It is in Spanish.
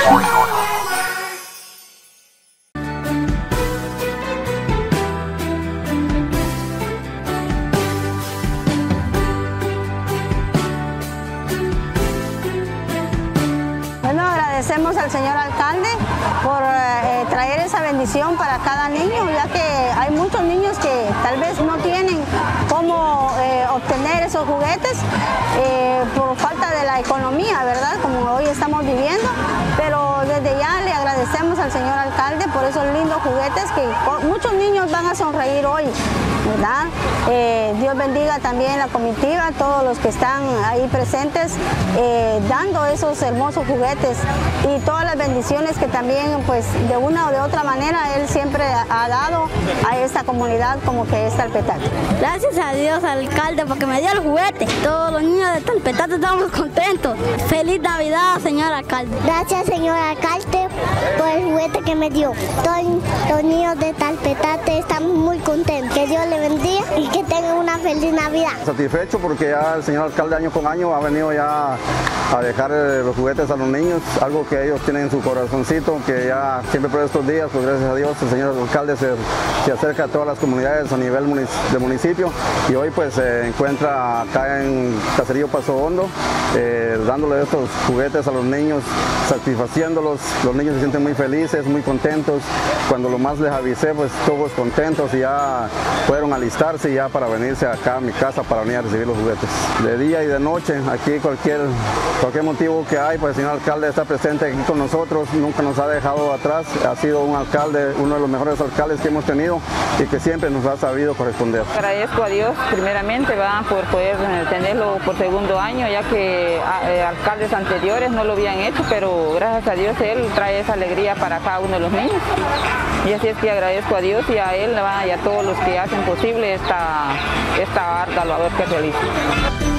Bueno, agradecemos al señor alcalde por traer esa bendición para cada niño, ya que hay muchos niños que tal vez no tienen cómo obtener esos juguetes por falta de la economía, ¿verdad? Como hoy estamos viviendo, pero desde ya le agradecemos al señor alcalde por esos lindos juguetes que muchos niños van a sonreír hoy, ¿verdad? Dios bendiga también la comitiva, todos los que están ahí presentes dando esos hermosos juguetes y todas las bendiciones que también pues de una o de otra manera él siempre ha dado a esta comunidad como que es Talpetate. Gracias a Dios, alcalde, porque me dio el juguete. Todos los niños de Talpetate estamos contentos. Feliz Navidad, señor alcalde. Gracias, señor alcalde, por el juguete que me dio. Todos los niños de Talpetate estamos muy contentos. Que Dios le bendiga y que tengan una feliz Navidad. Satisfecho porque ya el señor alcalde año con año ha venido ya a dejar los juguetes a los niños, algo que ellos tienen en su corazoncito, que ya siempre por estos días, pues gracias a Dios, el señor alcalde se acerca a todas las comunidades a nivel del municipio y hoy pues se encuentra acá en Caserío Paso Hondo, dándole estos juguetes a los niños, satisfaciéndolos. Los niños se sienten muy felices, muy contentos. Cuando lo más les avisé, pues todos contentos y ya fueron a alistarse ya para venirse acá a mi casa para venir a recibir los juguetes. De día y de noche, aquí cualquier motivo que hay, pues el señor alcalde está presente aquí con nosotros, nunca nos ha dejado atrás, ha sido un alcalde, uno de los mejores alcaldes que hemos tenido y que siempre nos ha sabido corresponder. Agradezco a Dios primeramente por poder tenerlo por segundo año, ya que alcaldes anteriores no lo habían hecho, pero gracias a Dios él trae esa alegría para cada uno de los niños. Y así es que agradezco a Dios y a él y a todos los que hacen posible esta ardua labor que realiza.